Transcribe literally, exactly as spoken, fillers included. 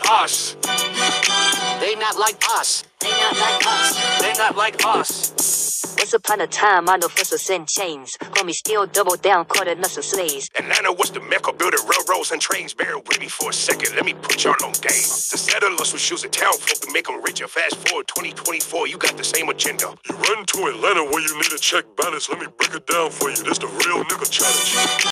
us. They not like us. They not like us. They not like us. Once upon a time, I know first send chains. Homie still double down, calling us slaves. Atlanta was the mecca, building railroads and trains. Bear with me for a second, let me put y'all on game. The settlers was using town folk to make them richer. Fast forward twenty twenty-four, you got the same agenda. You run to Atlanta where you need a check balance. Let me break it down for you. This the real nigga challenge.